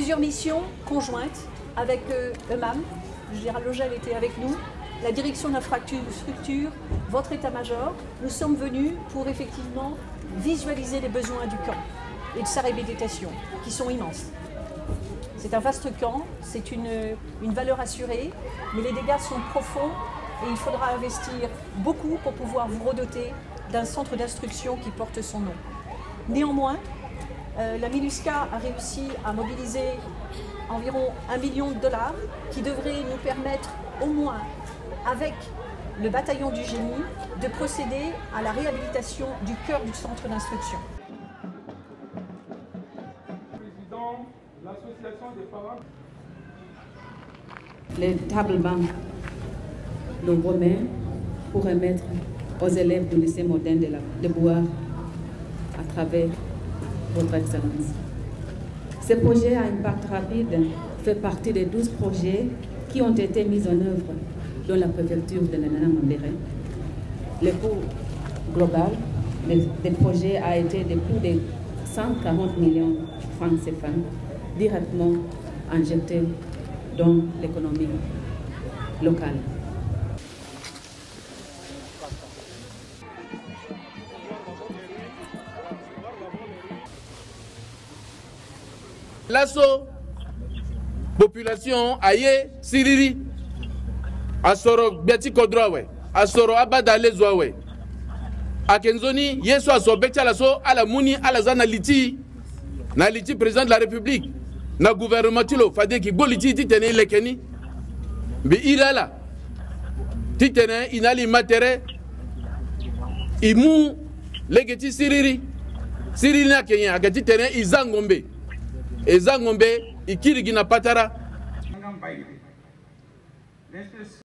plusieurs missions conjointes avec EMAM, Gérald Logel était avec nous, la direction d'infrastructure, votre état-major. Nous sommes venus pour effectivement visualiser les besoins du camp et de sa réhabilitation, qui sont immenses. C'est un vaste camp, c'est une valeur assurée, mais les dégâts sont profonds et il faudra investir beaucoup pour pouvoir vous redoter d'un centre d'instruction qui porte son nom. Néanmoins, la MINUSCA a réussi à mobiliser environ $1 million qui devrait nous permettre au moins, avec le bataillon du génie, de procéder à la réhabilitation du cœur du centre d'instruction. Président, l'association des parents. Les tables bancs nous remet pour remettre aux élèves du lycée moderne de boire à travers votre excellence. Ce projet à impact rapide fait partie des 12 projets qui ont été mis en œuvre dans la préfecture de Nana Mambéré. Le coût global des projets a été de plus de 140 millions de francs CFA directement injectés dans l'économie locale. L'asso population aye siriri asoro biati kodrowe asoro abadale zwawe akenzoni yeso asobekcha laso ala muni ala zana liti na liti président de la république na gouvernement tilo fadeki boliti titene lekeni bi irala titene inali matere imu legeti siriri na kenya agati tene izangombe ezangombe ikirigi na patara.